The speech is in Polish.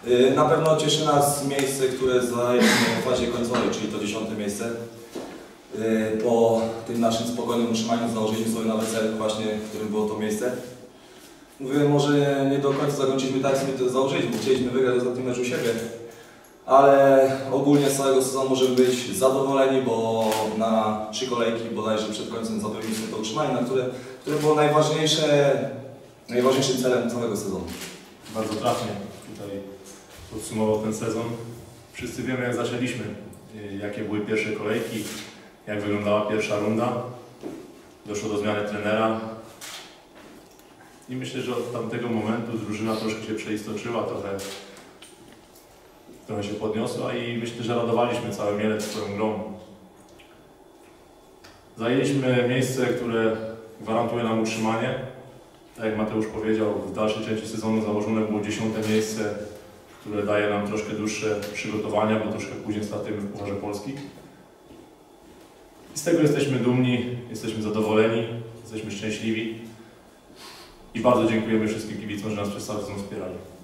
Na pewno cieszy nas miejsce, które zajęliśmy w fazie końcowej, czyli to 10. miejsce. Po tym naszym spokojnym utrzymaniu założyliśmy sobie nawet cel właśnie, w którym było to miejsce. Mówię, może nie do końca zakończyliśmy tak, jak sobie to założyliśmy, bo chcieliśmy wygrać ostatni mecz u siebie. Ale ogólnie z całego sezonu możemy być zadowoleni, bo na 3 kolejki bodajże przed końcem zapewniliśmy to utrzymanie, które było najważniejszym celem całego sezonu. Bardzo trafnie tutaj podsumował ten sezon. Wszyscy wiemy, jak zaczęliśmy, jakie były pierwsze kolejki, jak wyglądała pierwsza runda. Doszło do zmiany trenera i myślę, że od tamtego momentu drużyna troszkę się przeistoczyła, trochę się podniosła i myślę, że radowaliśmy cały Mielec swoją grą. Zajęliśmy miejsce, które gwarantuje nam utrzymanie. Tak jak Mateusz powiedział, w dalszej części sezonu założone było 10. miejsce, które daje nam troszkę dłuższe przygotowania, bo troszkę później startujemy w Pucharze Polski. I z tego jesteśmy dumni, jesteśmy zadowoleni, jesteśmy szczęśliwi i bardzo dziękujemy wszystkim kibicom, że nas przez cały sezon wspierali.